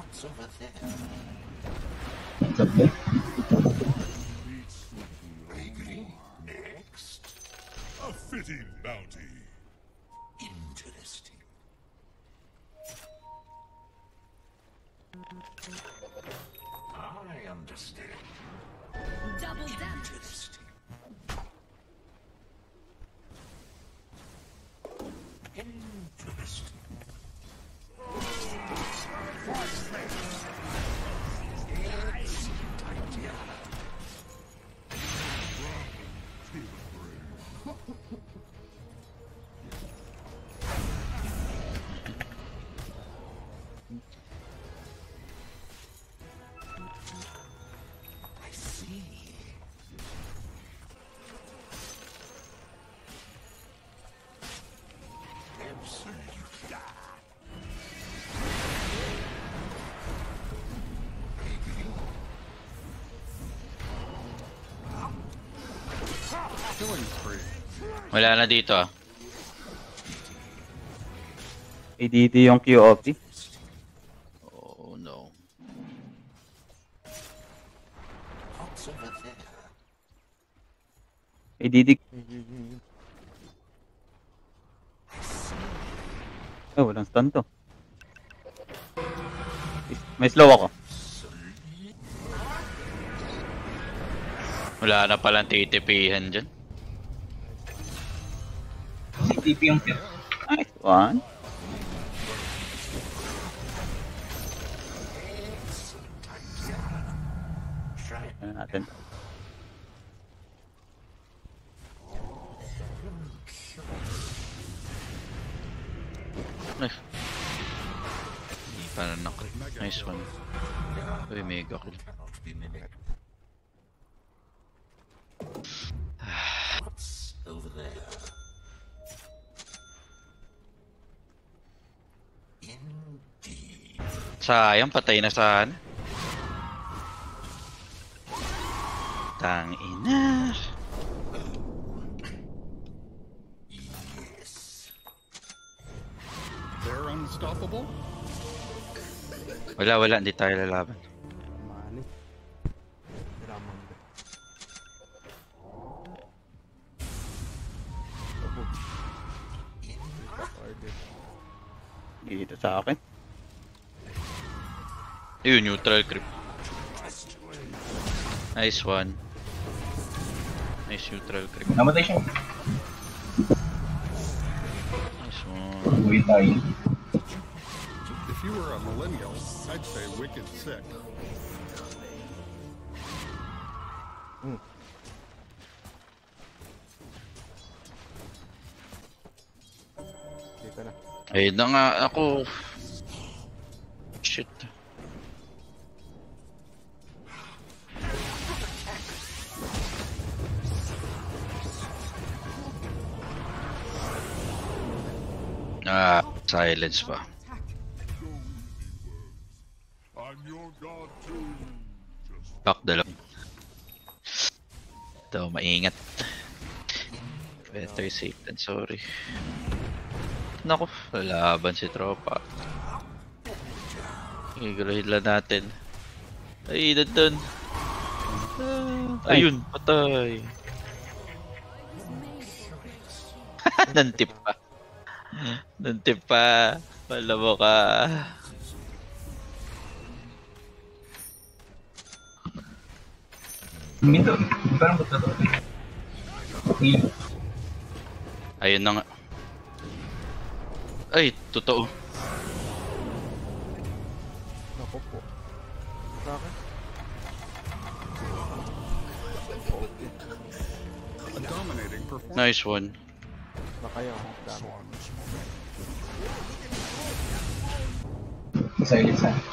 What's up there? A fitting bounty. Interesting. I understand. Double damage. Interesting. Interesting. I see. Absolutely. Killing spree. Wala na dito ah. ADD yung QOP. Oh no. What's over there? ADD. Oh, walang stun to. May slow ako. Wala na palang titipihan dyan. CTP yung tip. Nice one. Ano natin? Nice. Hindi pa na naklik. Nice one. Uy, mega kill. Cannot be mimicked. What's over there? Indeed. Sayang, patay na sana. Tangina. Yes. They're unstoppable. Wala, hindi tayo lalaban. Mali. Ramang ba? Order. Dito sa akin. Ayun, neutral creep. Nice one. Nice neutral creep. Namatay siya. Nice one. Uwi tayo. If you were a millennial, I'd say wicked sick. Dito na. Ayun na nga ako. Shit. Silence pa. I'm your god too. Back the lang. Ito, maingat. Better safe than sorry. Naku, lalaban si tropa. Iguluhin lang natin. Ay, doon. Ayun, patay. Nantip pa. Nantip pa. Wala mo ka. Minto. Parang ba't ito? Okay. Ayun na nga. Ay, totoo. Naku po. Sa akin? A dominating performance. Nice one. Nakayaw. Dami. Silence ha.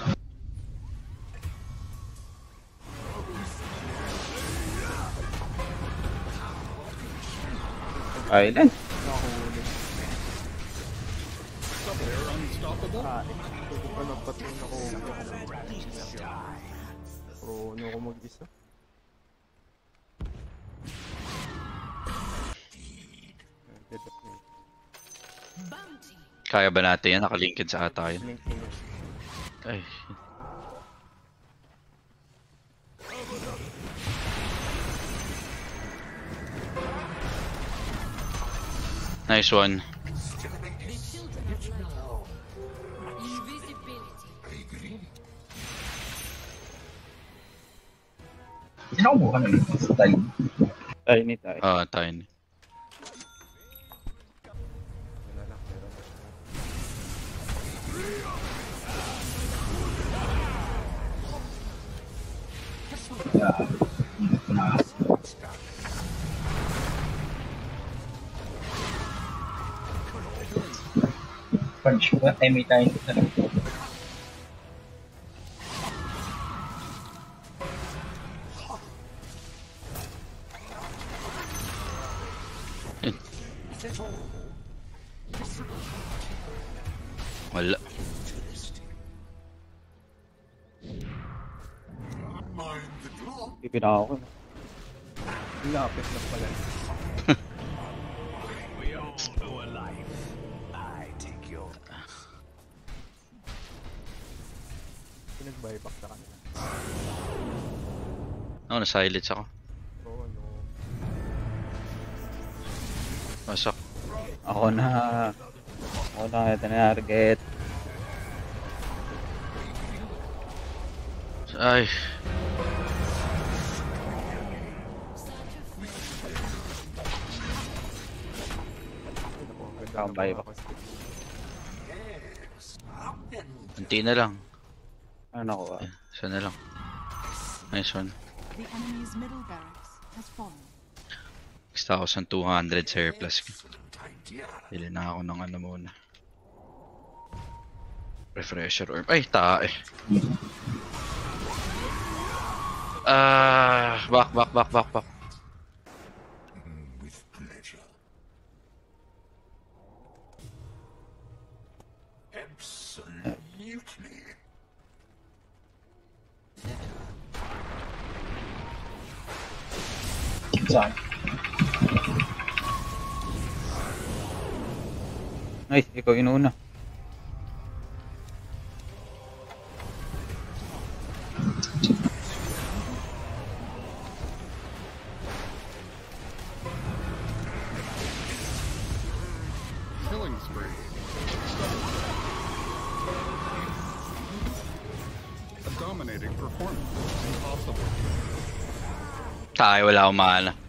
Island. Nakahuli. They're unstoppable. Hindi ko pa nagpatay na ko. Pero ano ko mag-isa? Bounty. Kaya ba natin yan? Nakalinked sa ata yun. Link ko yun. Ay, Nice one. The children of light. Invisibility. Sino kumuha na dito sa time? Tiny tayo. Tiny. Wala lang, meron na siya. Kaya, hindi ko na. Punch ko na time tayo sa Wala. Pipin ako. Lapit lang pala. Pinag-buyback na kanila. Ako, na-silence ako. Oo, no. Masak. Ako na. Ito na target. Ay. Ang buyback. Unti na lang. Ano nakuha? Isa na lang. Nice one. The enemy's middle barracks has fallen. 6,200 surplus. Pili na ako ng ano muna. Refresher orb. Ay, tae. Back. With pleasure. Absolutely. saan. Nice, ikaw inuna. Killing spree. A dominating performance. Impossible. Tayo, wala akong mana.